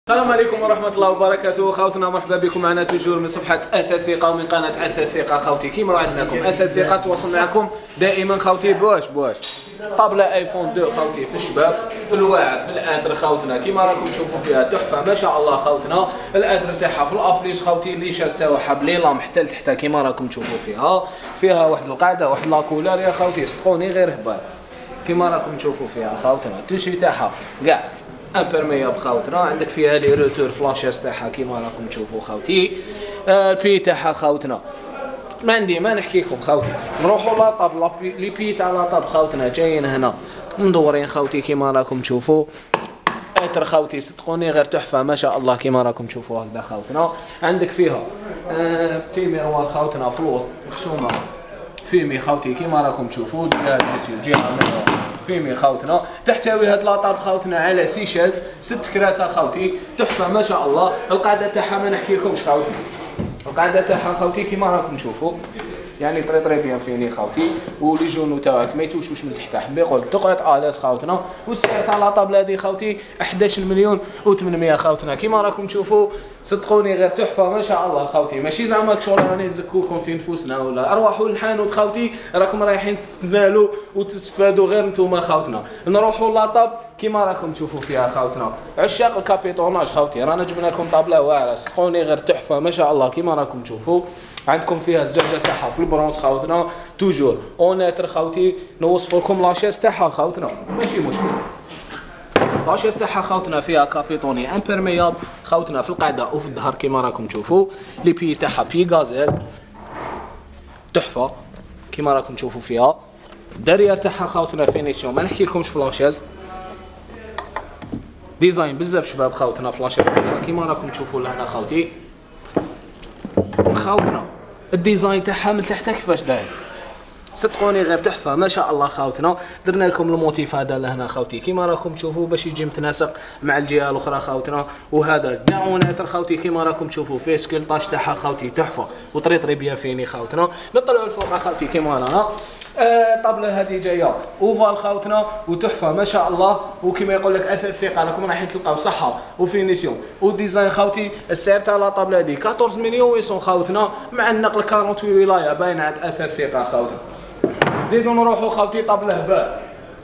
السلام عليكم ورحمة الله وبركاته. خوتنا مرحبا بكم معنا توجور من صفحة أثاث ثقة ومن قناة أثاث ثقة. خوتي كيما وعدناكم أثاث ثقة تواصل معكم دائما خوتي بواش طابلة ايفون 2 خوتي في الشباب في الواعر في الادر خوتنا كيما راكم تشوفوا فيها تحفة ما شاء الله خوتنا. الادر تاعها في الابليس خوتي لي شاس تاعها بلي لام حتى لتحت كيما راكم تشوفوا فيها واحد القاعدة واحد لاكولار يا خوتي صدقوني غير هبال كيما راكم تشوفوا فيها خوتنا. التوشي تاعها كاع امبيرميابل خوتنا. عندك فيها لي روتور فلاشاس تاعها كيما راكم تشوفوا خوتي. البي تاعها خوتنا ما نحكي لكم خوتي. نروحوا لاطاب لي بي تاع لاطاب خوتنا جايين هنا مدورين خوتي كيما راكم تشوفوا. اتر خوتي صدقوني غير تحفه ما شاء الله كيما راكم تشوفوا هكذا خوتنا. عندك فيها بتي ميروار خوتنا في الوسط مقسومه فيمي خوتي كيما راكم تشوفوا جهه فيمي خوتنا. تحتوي هاد لاطاب خوتنا على سيشاز 6 كراسه خوتي تحفه ما شاء الله. القاعده تاعها ما نحكي لكمش خوتي. القاعده تاعها خوتي كيما راكم تشوفوا يعني طري بيان فيني خوتي. ولي جونو تاعك ما يتوشوش من تحت حبي يقول تقعد الاس خوتنا. والسعر تاع لاطاب هذه خوتي 11 مليون و800 خوتنا كيما راكم تشوفوا. صدقوني غير تحفه ما شاء الله خوتي. ماشي زعما شغل راني نزكوكم في نفوسنا ولا ارواحوا للحانوت خوتي راكم رايحين تنالوا وتستفادوا غير نتوما خوتنا. نروحوا لاطاب كيما راكم تشوفوا فيها خوتنا. عشاق الكابيتوناج خوتي رانا جبنا لكم طابله واعره صدقوني غير تحفه ما شاء الله كيما راكم تشوفوا. عندكم فيها الزجاجه تاعها في البرونز خوتنا توجور اونيتر خوتي. نوصف لكم لاشيس تاعها خوتنا ماشي مشكل. لاشيس تاعها خوتنا فيها كابيتوني امبيرميابل خوتنا في القاعده وفي الظهر كيما راكم تشوفوا. لي بي تاعها بي غازيل تحفه كيما راكم تشوفوا فيها. الدرير تاعها خوتنا فينيسيون ما نحكي لكمش فلاشيز ديزاين بزاف شباب خوتنا. فلاشيز تاعها كيما راكم تشوفوا لهنا خوتي خوتنا. الديزاين تاعها من تحت كيفاش داير صدقوني غير تحفه ما شاء الله خوتنا. درنا لكم الموتيف هذا لهنا خوتي كيما راكم تشوفوا باش يجي متناسق مع الجهه الاخرى خوتنا. وهذا داوناتر خوتي كيما راكم تشوفوا فيه سكيلطاج تاعها خوتي تحفه وطري بيان فيني خوتنا. نطلعوا الفوق خوتي كيما رانا. الطابله هذه جايه اوفال خوتنا وتحفه ما شاء الله. وكيما يقول لك اثاث ثقه راكم رايحين تلقاو صحه وفينيسيون وديزاين خوتي. السعر تاع لا طابله هذه 14 مليون ويسون خوتنا مع النقل 48 ولايه باينه عند اثاث ثقه خوتنا. زيدوا نروحوا خوتي طابله هبال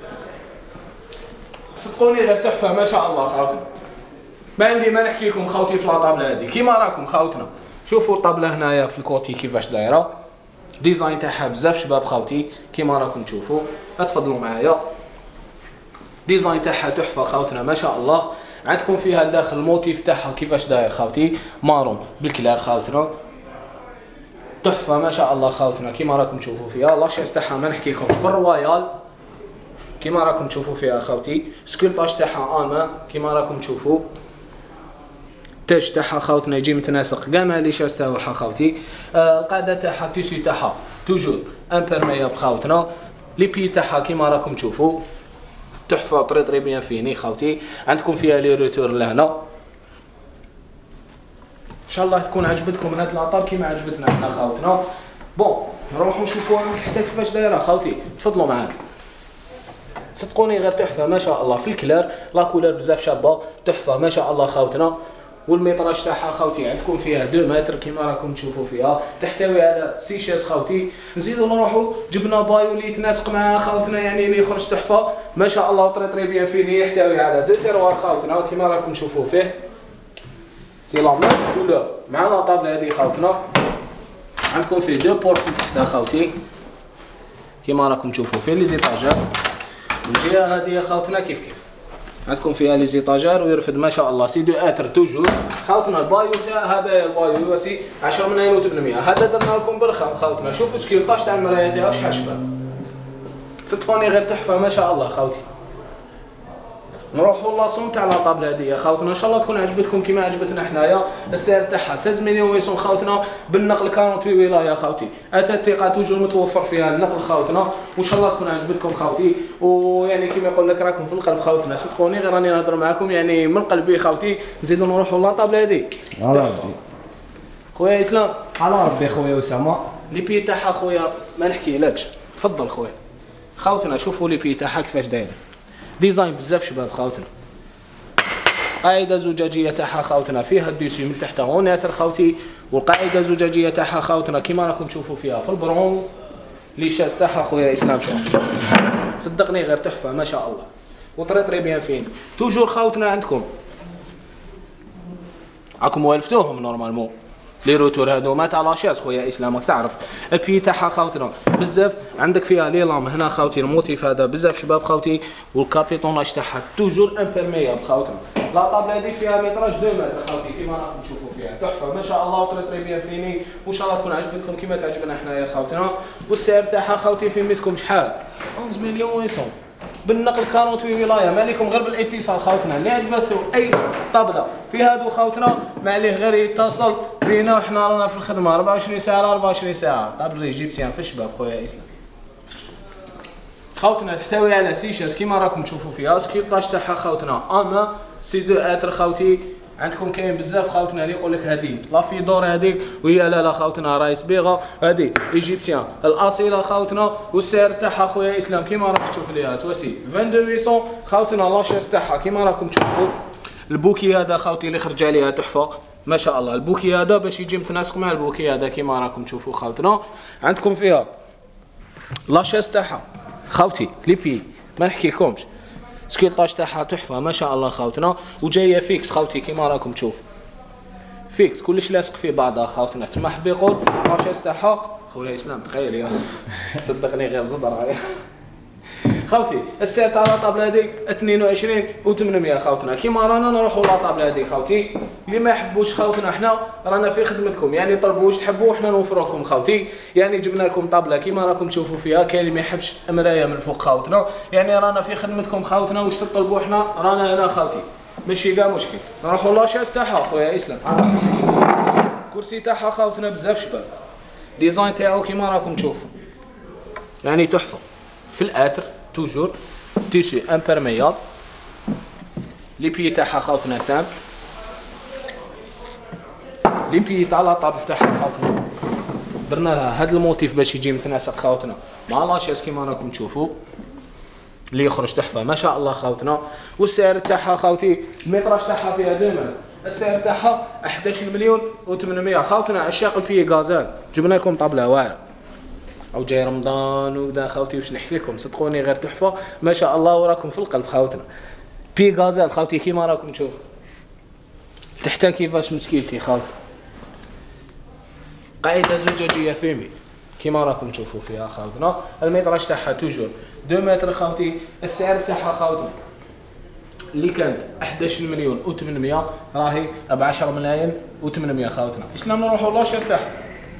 صدقوني غير تحفه ما شاء الله خوتنا. ما عندي ما نحكي لكم خوتي في الطابله هذه كيما راكم خوتنا. شوفوا الطابله هنايا في الكوتي كيفاش دايره. ديزاين تاعها بزاف شباب خوتي كيما راكم تشوفوا. تفضلوا معايا. ديزاين تاعها تحفه خوتنا ما شاء الله. عندكم فيها الداخل الموتيف تاعها كيفاش داير خوتي مارون بالكلار خوتنا تحفه ما شاء الله خوتنا كيما راكم تشوفوا فيها. لاشيس تاعها ما نحكي لكمش في الرويال كيما راكم تشوفوا فيها خوتي. سكولطاج تاعها امان كيما راكم تشوفوا. التاج تاعها خوتنا يجي متناسق كاع مع لي شاس تاعها خوتي. القاعده تاعها التيسي تاعها توجور امبيرميابل خوتنا. لي بي تاعها كيما راكم تشوفوا تحفه طري بيان فيني خوتي. عندكم فيها لي روتور لهنا ان شاء الله تكون عجبتكم هاد لاطاب كيما عجبتنا حنا خوتنا. بون نروحوا نشوفوها من تحت كيفاش دايره خوتي. تفضلوا معايا. صدقوني غير تحفه ما شاء الله. في الكلار لاكولار بزاف شابه تحفه ما شاء الله خوتنا. والميطراج تاعها خوتي عندكم فيها 2 متر كيما راكم تشوفوا فيها. تحتوي على سيشاز خوتي. نزيدوا نروحوا جبنا بايو اللي يتناسق معها خوتنا يعني اللي يخرج تحفه ما شاء الله طري بيان فيني. يحتوي على 2 تيروار خوتنا كيما راكم تشوفوا فيه. سي لا ميم كولور مع لا طابله هذه خوتنا. عندكم فيه 2 بورت تحتها خوتي كيما راكم تشوفوا فيه لي زيطاجار. والجهه هذه خوتنا كيف عندكم فيها لي زيطاجار ويرفد ما شاء الله. سي دو اتر توجور خوتنا. البايو تاع هذا البايو يواسي 10 ملايين و800. هذا درنا لكم برخام خوتنا. شوفوا سكيلطاج تاع المرايه تاعو شحال شباب صدقوني غير تحفه ما شاء الله خوتي. نروحوا لاصون تاع لا طابله هذه خوتنا ان شاء الله تكون عجبتكم كيما عجبتنا حنايا. السعر تاعها 16 مليون ويسون خوتنا بالنقل 48 ولايه خوتي. اثاث ثقه توجور متوفر فيها النقل خوتنا وان شاء الله تكون عجبتكم خوتي. ويعني كيما يقول لك راكم في القلب خوتنا صدقوني غير راني نهضر معكم يعني من قلبي خوتي. نزيدوا نروحوا لا طابله هذه على ربي خويا اسلام. على ربي خويا اسامه. لي بي تاعها خويا ما نحكيلكش. تفضل خويا خوتنا. شوفوا لي بي تاعها كيفاش دايره. ديزاين بزاف شباب خوتنا. قاعده زجاجيه تاعها خوتنا فيها الديسي من تحت غوناتر خوتي، والقاعده الزجاجيه تاعها خوتنا كيما راكم تشوفوا فيها في البرونز. لي شاس تاعها خويا اسلام شوف صدقني غير تحفه ما شاء الله، وطري بيان فين. توجور خوتنا عندكم راكم والفتوهم نورمالمون لي روتور هادوما تاع لاشاس خويا اسلام راك تعرف. البي تاعها خوتنا بزاف عندك فيها لي لام هنا خوتي، الموتيف هذا بزاف شباب خوتي، والكابيتوناج تاعها توجور امبيرميابل خوتنا. لا طابله هذه فيها متراج 2 متر خوتي كيما راكم تشوفوا فيها تحفه ما شاء الله، وطري بيان فيني، وان شاء الله تكون عجبتكم كيما تعجبنا حنايا خوتنا. والسعر تاعها خوتي في مسكم شحال 11 مليون و100 بالنقل 48 ولايه، ما عليكم غير بالاتصال خوتنا. اللي عجبته اي طبله في هادو خوتنا ما عليه غير يتصل بينا، وحنا رانا في الخدمه 24 ساعه على 24 ساعه. طابل ايجيبسيان في الشباب خويا اسلام خوتنا، تحتوي على سيشاس كيما راكم تشوفوا فيها. سكيباج تاعها خوتنا اما سي دو اتر خوتي. عندكم كاين بزاف خوتنا اللي يقول لك هذه لا فيدور هذيك، وهي لا خوتنا راهي صبيغه، هذه ايجيبسيان الاصيله خوتنا. والسعر تاعها خويا اسلام كيما راك تشوف ليها تواسي 22800 خوتنا. لاشاس تاعها كيما راكم تشوفوا. البوكي هذا خوتي اللي خرج عليها تحفه ما شاء الله. البوكي هذا باش يجي متناسق مع البوكي هذا كيما راكم تشوفوا خوتنا. عندكم فيها لاشاس تاعها خوتي لي بي ما نحكي لكمش، سكيلطاج تاعها تحفه ما شاء الله خوتنا، وجايه فيكس خوتي كيما راكم تشوفوا فيكس كلش لاصق في بعضها خوتنا. تما حب يقول لاشاس تاعها خويا اسلام تخيل يا صدقني غير زدر خوتي. السعر تاع لاطابله هذه 22,800 خوتنا. كيما رانا نروحوا لاطابله هذه خوتي، اللي ما يحبوش خوتنا حنا رانا في خدمتكم، يعني طلبوا واش تحبوا وحنا نوفروا لكم خوتي. يعني جبنا لكم طابله كيما راكم تشوفوا فيها، كاين اللي ما يحبش مرايه من الفوق خوتنا، يعني رانا في خدمتكم خوتنا. واش تطلبوا حنا رانا هنا خوتي ماشي كاع مشكل. نروحوا لاشاس تاعها خويا اسلام. الكرسي تاعها خوتنا بزاف شباب، ديزاين تاعو كيما راكم تشوفوا يعني تحفه في الاتر توجور تيسي امبيرميابل. لي بي تاعها خوتنا سامبل، لي بي تاع لاطابل تاعها خوتنا درنا لها هذا الموتيف باش يجي متناسق خوتنا مع لاشاس كيما راكم تشوفوا اللي يخرج تحفه ما شاء الله خوتنا. والسعر تاعها خوتي المتراج تاعها فيها 2 متر، السعر تاعها 11,800 خوتنا. عشاق البي غازال جبنا لكم طابله واعره، او جاي رمضان وكذا خوتي واش نحكي لكم صدقوني غير تحفه ما شاء الله، وراكم في القلب خوتنا. بي غازال خوتي كيما راكم تشوفوا تحتها كيفاش مسكيلتي خوتي. قاعده زجاجيه فيمي كيما راكم تشوفوا فيها خوتنا. المتراج تاعها توجور 2 متر خوتي. السعر تاعها خوتنا اللي كانت 11,800,000 راهي ب 10,800,000 خوتنا. اسلام نروحوا لاشاس تاعها.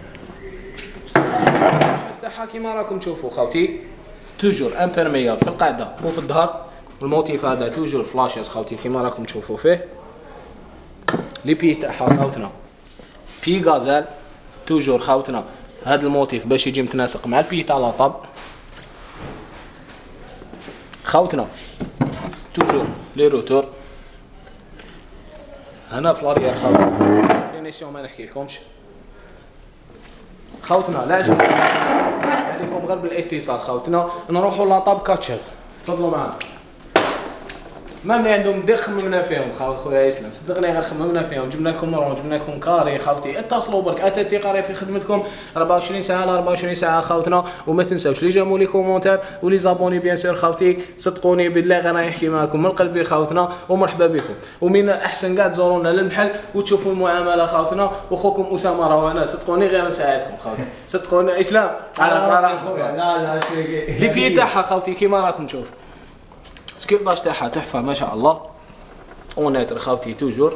لاشاس تاعها كيما راكم تشوفوا خوتي توجور امبيرميابل في القاعده وفي الظهر. الموتيف هذا توجور فلاشاس خوتي كيما راكم تشوفوا فيه. لي بي تاعها خوتنا بي غازال توجور خوتنا. هذا الموتيف باش يجي متناسق مع البي تاع لاطاب خوتنا. توجور لي روتور هنا في لاريير خوتنا. فينيسيون ما نحكي لكمش خوتنا. لا عجبكم عليكم غير بالاتصال خوتنا. نروحوا لاطاب كاتشاز تفضلوا معنا. ما من عندهم دير خممنا فيهم خويا اسلام صدقني غير خممنا فيهم. جبنا لكم مرون جبنا لكم كاري خوتي. اتصلوا برك اتاتي قاري في خدمتكم 24 ساعه على 24 ساعه خوتنا. وما تنساوش لي جابوا لي كومونتير ولي زابوني بيان سور خوتي صدقوني بالله غير نحكي معكم من قلبي خوتنا ومرحبا بكم. ومن احسن كاع تزورونا للمحل وتشوفوا المعامله خوتنا. واخوكم اسامه روانا صدقوني غير نساعدكم خوتي صدقوني اسلام على صراحه. لا شي لي بي تاعها خوتي كيما راكم تشوفوا سكيلطاج تاعها تحفه ما شاء الله. اونيتر خوتي توجور.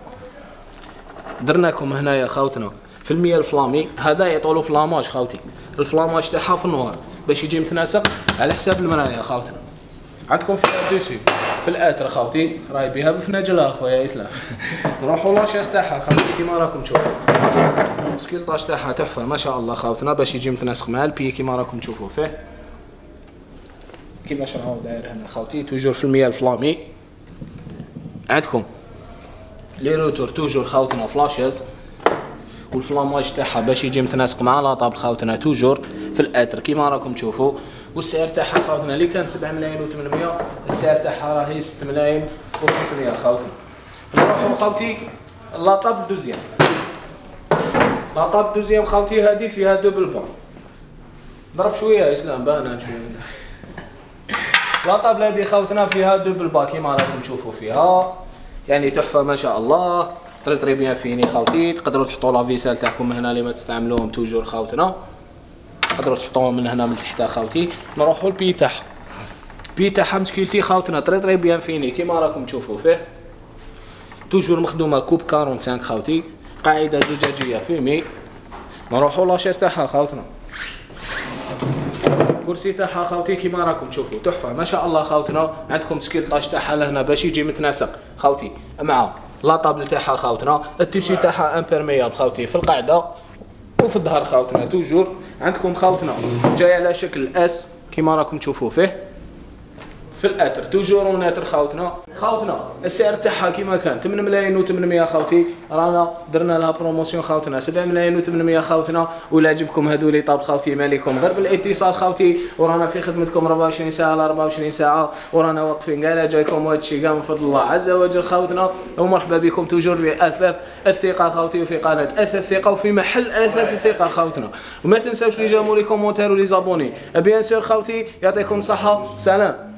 درنا لكم هنايا خوتنا في المية الفلامي هذا يطولوا فلاماج خوتي. الفلاماج تاعها في النهار باش يجي متناسق على حساب المرايه خوتنا. عندكم في الدوسي في الاتر خوتي راهي بها بفناجلها خويا اسلام. نروحوا لاشاس تاعها خوتي كيما راكم تشوفوا سكيلطاج تاعها تحفه ما شاء الله خوتنا باش يجي متناسق مع البي كيما راكم تشوفوا فيه. كيفاش راهو داير هنا خوتي توجور في المياه الفلامي. عندكم لي روتور توجور خوتنا فلاشز، والفلاماج تاعها باش يجي متناسق مع لاطابل خوتنا توجور في الاتر كيما راكم تشوفوا. والسعر تاعها خوتنا اللي كانت 7,800,000 السعر تاعها راهي 6,500,000 خوتنا. نروحوا خوتي لاطاب دوزيام. لاطاب دوزيام خوتي هذه فيها دوبل بون. ضرب شويه يا اسلام بانا شويه. لاطاب هذه خوتنا فيها دوبل با كيما راكم تشوفوا فيها، يعني تحفه ما شاء الله. تري بيان فيني خوتي. تقدروا تحطوا لا فيسال تاعكم هنا اللي ما تستعملوهم توجور خوتنا، تقدروا تحطوهم من هنا من تحت خوتي. نروحوا البي تاعها. البي تاعها مشكلتي خوتنا تري بيان فيني كيما راكم تشوفوا فيه. توجور مخدومه كوب 45 خوتي، قاعده زجاجيه فيمي. نروحوا لاشيس تاعها خوتنا. الكرسي تاعها خوتي كيما راكم تشوفوا تحفه ما شاء الله خوتنا. عندكم سكيلطاج تاعها لهنا باش يجي متناسق خوتي مع لا طابل تاعها خوتنا. التيشي تاعها امبيرميابل خوتي في القاعده وفي الظهر خوتنا. توجور عندكم خوتنا جاي على شكل اس كيما راكم تشوفوا فيه في الاتر. توجور وناتر خوتنا. السعر تاعها كيما كان 8 ملايين و800 خوتي. رانا درنا لها بروموسيون خوتنا 7 ملايين و800 خوتنا. ولا عجبكم هذو لي طاب خوتي مالكم غير بالاتصال خوتي، ورانا في خدمتكم 24 ساعه على 24 ساعه، ورانا واقفين كاع جايكم وهذا الشيء كاع من فضل الله عز وجل خوتنا. ومرحبا بكم توجور في اثاث الثقه خوتي، وفي قناه اثاث الثقه، وفي محل اثاث الثقه خوتنا. وما تنساوش لي جاموا لي كومونتير ولي زابوني بيان سور خوتي. يعطيكم صحه، سلام.